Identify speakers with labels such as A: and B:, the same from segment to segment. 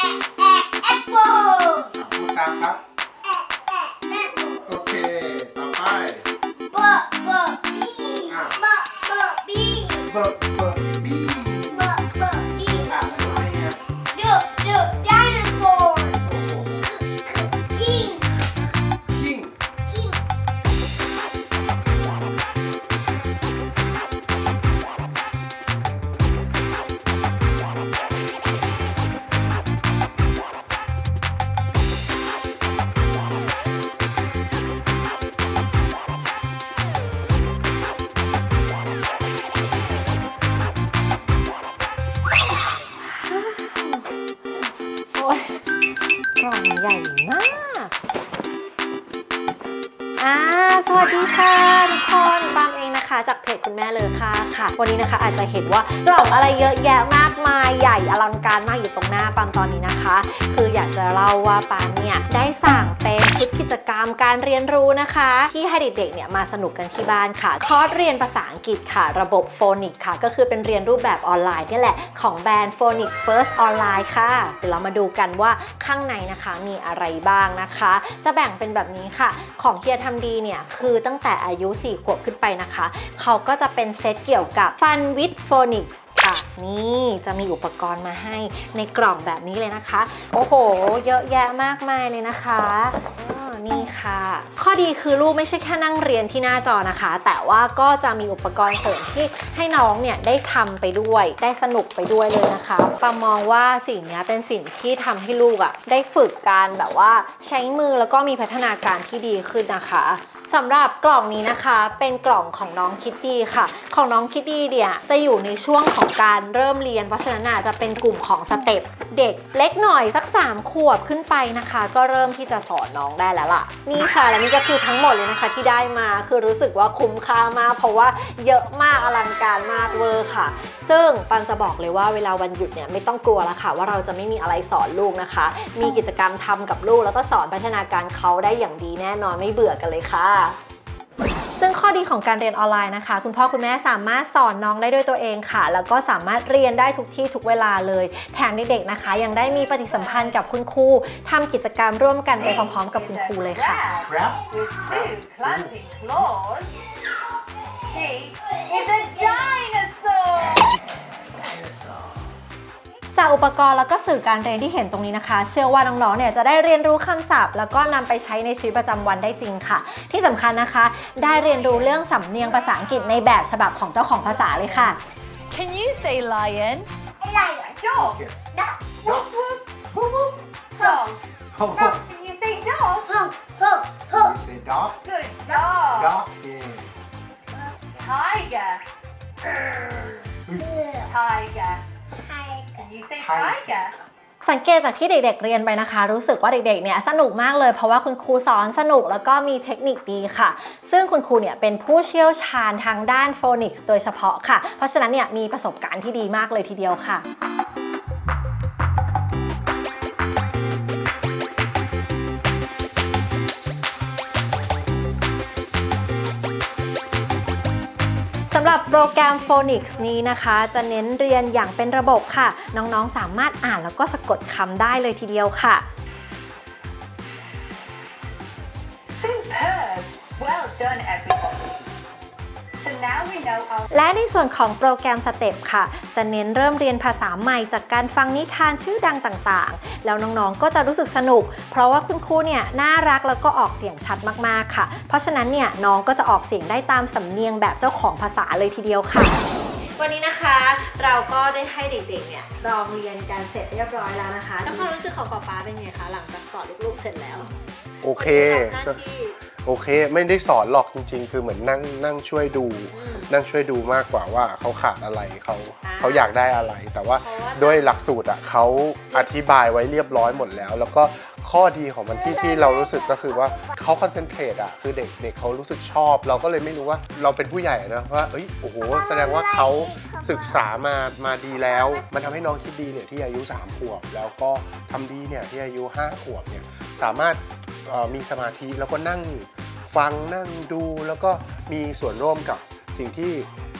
A: พูดตามครับโอเคต่อไปเบิร์บี้อะไรเนี่ยคิง
B: กล่องใหญ่มากสวัสดีค่ะทุกคนปามเองนะคะจากเพจคุณแม่เลอค่ะวันนี้นะคะอาจจะเห็นว่ากล่องอะไรเยอะแยะมากมายใหญ่อลังการมากอยู่ตรงหน้าปามตอนนี้นะคะคืออยากจะเล่าว่าปามเนี่ยได้สั่งเป็นชุดกิจกรรมการเรียนรู้นะคะที่ให้เด็กๆเนี่ยมาสนุกกันที่บ้านค่ะคอร์สเรียนภาษาอังกฤษค่ะระบบโฟนิกค่ะก็คือเป็นเรียนรูปแบบออนไลน์นี่แหละของแบรนด์ Phonics First Online ค่ะเดี๋ยวเรามาดูกันว่าข้างในนะคะมีอะไรบ้างนะคะจะแบ่งเป็นแบบนี้ค่ะของเฮียทำดีเนี่ยคือตั้งแต่อายุ4 ขวบขึ้นไปนะคะเขาก็จะเป็นเซตเกี่ยวกับ Fun with Phonics ค่ะนี่จะมีอุปกรณ์มาให้ในกล่องแบบนี้เลยนะคะโอ้โหเยอะแยะมากมายเลยนะคะนี่ค่ะข้อดีคือลูกไม่ใช่แค่นั่งเรียนที่หน้าจอนะคะแต่ว่าก็จะมีอุปกรณ์เสริมที่ให้น้องเนี่ยได้ทำไปด้วยได้สนุกไปด้วยเลยนะคะปามองว่าสิ่งนี้เป็นสิ่งที่ทำให้ลูกได้ฝึกการแบบว่าใช้มือแล้วก็มีพัฒนาการที่ดีขึ้นนะคะสำหรับกล่องนี้นะคะเป็นกล่องของน้องคิตตี้ค่ะของน้องคิตตี้เนี่ยจะอยู่ในช่วงของการเริ่มเรียนเพราะฉะนั้นจะเป็นกลุ่มของสเต็ปเด็กเล็กหน่อยสัก3 ขวบขึ้นไปนะคะก็เริ่มที่จะสอนน้องได้แล้วล่ะนี่ค่ะและนี่ก็คือทั้งหมดเลยนะคะที่ได้มาคือรู้สึกว่าคุ้มค่ามากเพราะว่าเยอะมากอลังการมากเวอร์ค่ะซึ่งปันจะบอกเลยว่าเวลาวันหยุดเนี่ยไม่ต้องกลัวแล้วค่ะว่าเราจะไม่มีอะไรสอนลูกนะคะมีกิจกรรมทำกับลูกแล้วก็สอนพัฒนาการเขาได้อย่างดีแน่นอนไม่เบื่อกันเลยค่ะซึ่งข้อดีของการเรียนออนไลน์นะคะคุณพ่อคุณแม่สามารถสอนน้องได้ด้วยตัวเองค่ะแล้วก็สามารถเรียนได้ทุกที่ทุกเวลาเลยแถมเด็กๆนะคะยังได้มีปฏิสัมพันธ์กับคุณครูทำกิจกรรมร่วมกันไปพร้อมๆกับคุณครูเลยค่ะจากอุปกรณ์แล้วก็สื่อการเรียนที่เห็นตรงนี้นะคะเชื่อว่าน้องๆเนี่ยจะได้เรียนรู้คำศัพท์แล้วก็นำไปใช้ในชีวิตประจำวันได้จริงค่ะที่สำคัญนะคะได้เรียนรู้เรื่องสำเนียงภาษาอังกฤษในแบบฉบับของเจ้าของภาษาเลยค่ะ
C: Can you say lion?
A: Dog.
C: Dog.
A: Dog.
C: Dog.
A: Dog.
C: Can you say dog?
A: You say dog.
C: Good job.
A: Dog. Yes.
C: Tiger. Tiger. Can you say tiger?
B: สังเกตจากที่เด็กๆเรียนไปนะคะรู้สึกว่าเด็กๆเนี่ยสนุกมากเลยเพราะว่าคุณครูสอนสนุกแล้วก็มีเทคนิคดีค่ะซึ่งคุณครูเนี่ยเป็นผู้เชี่ยวชาญทางด้านโฟนิกส์โดยเฉพาะค่ะเพราะฉะนั้นเนี่ยมีประสบการณ์ที่ดีมากเลยทีเดียวค่ะสำหรับโปรแกรม Phonics นี้นะคะจะเน้นเรียนอย่างเป็นระบบค่ะน้องๆสามารถอ่านแล้วก็สะกดคำได้เลยทีเดียวค่ะ
C: Superb. Well done, everybody. So now we know our
B: และในส่วนของโปรแกรมสเต็ปค่ะจะเน้นเริ่มเรียนภาษาใหม่จากการฟังนิทานชื่อดังต่างๆแล้วน้องๆก็จะรู้สึกสนุกเพราะว่าคุณครูเนี่ยน่ารักแล้วก็ออกเสียงชัดมากๆค่ะเพราะฉะนั้นเนี่ยน้องก็จะออกเสียงได้ตามสำเนียงแบบเจ้าของภาษาเลยทีเดียวค่ะวันนี้นะคะเราก็ได้ให้เด็กๆเนี่ยลองเรียนกันเสร็จเรียบร้อยแล้วนะคะแล้วความรู้สึกของป๊าเป็นไงคะหลังจากสอนลูกๆเสร็จแล้ว
A: โอเคโอเคไม่ได้สอนหรอกจริงๆคือเหมือนนั่งช่วยดูมากกว่าว่าเขาขาดอะไรเขาอยากได้อะไรแต่ว่าด้วยหลักสูตรเขาอธิบายไว้เรียบร้อยหมดแล้วแล้วก็ข้อดีของมันที่เรารู้สึกก็คือว่าเขาคอนเซนเทรตคือเด็กเขารู้สึกชอบเราก็เลยไม่รู้ว่าเราเป็นผู้ใหญ่นะว่าโอ้โหแสดงว่าเขาศึกษามาดีแล้วมันทำให้น้องคิดดีเนี่ยที่อายุ3 ขวบแล้วก็ทำดีเนี่ยที่อายุ5 ขวบเนี่ยสามารถมีสมาธิแล้วก็นั่งฟังนั่งดูแล้วก็มีส่วนร่วมกับสิ่งที่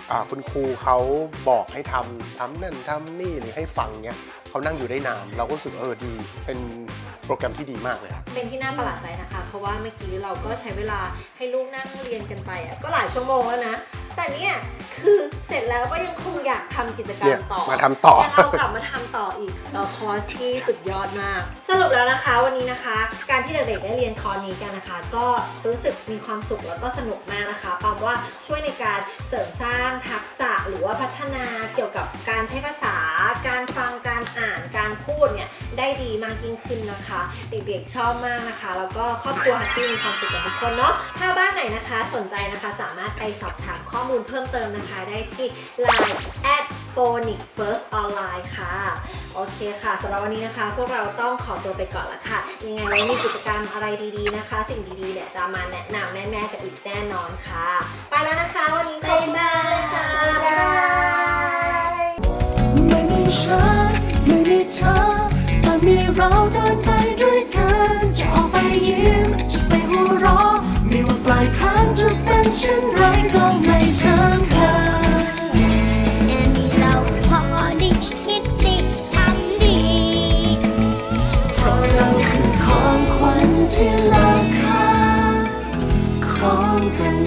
A: คุณครูเขาบอกให้ทำนั่นทำนี่หรือให้ฟังเนี้ยเขานั่งอยู่ได้นานเราก็รู้สึกดีเป็นโปรแกรมที่ดีมากเลยครับ
B: เป็นที่น่าประหลาดใจนะคะเพราะว่าเมื่อกี้เราก็ใช้เวลาให้ลูกนั่งเรียนกันไปก็หลายชั่วโมงแล้วนะแต่เนี่ยคือเสร็จแล้วก็ยังคงอยากทำกิจกรรมต่อ
A: มาทำต่อ
B: ยังเอากลับมาทำต่ออีกคอร์สที่สุดยอดมากสรุปแล้วนะคะวันนี้นะคะการที่เด็กๆได้เรียนคอร์สนี้กันนะคะก็รู้สึกมีความสุขแล้วก็สนุกมากนะคะปามว่าช่วยในการเสริมสร้างทักษะหรือว่าพัฒนาเกี่ยวกับการใช้ภาษาการฟังการอ่านการพูดเนี่ยได้ดีมากยิ่งขึ้นนะคะเด็กๆชอบมากนะคะแล้วก็ครอบครัวแฮปปี้มีความสุขกับทุกคนเนาะถ้าบ้านไหนนะคะสนใจนะคะสามารถไปสอบถามข้อมูลเพิ่มเติมนะคะได้ที่ Line @phonicsfirst_online ค่ะโอเคค่ะสำหรับวันนี้นะคะพวกเราต้องขอตัวไปก่อนละค่ะยังไงไว้มีกิจกรรมอะไรดีๆนะคะสิ่งดีๆเนี่ยจะมาแนะนำแม่ๆกันอีกแน่นอนค่ะไปแล้วนะคะวันนี้ขอบคุณค่ะบ๊ายบาย
D: ไม่มีฉันไม่มีเธอแต่มีเราเดินไปด้วยกันจะออกไปยิ้มจะไปหัวเราะไม่ว่าปลายทางจะเป็นเช่นไรก็ไม่สำคัญแค่มีเราพอดีคิดดีทำดีเพราะเราคือของขวัญที่ราคาของกัน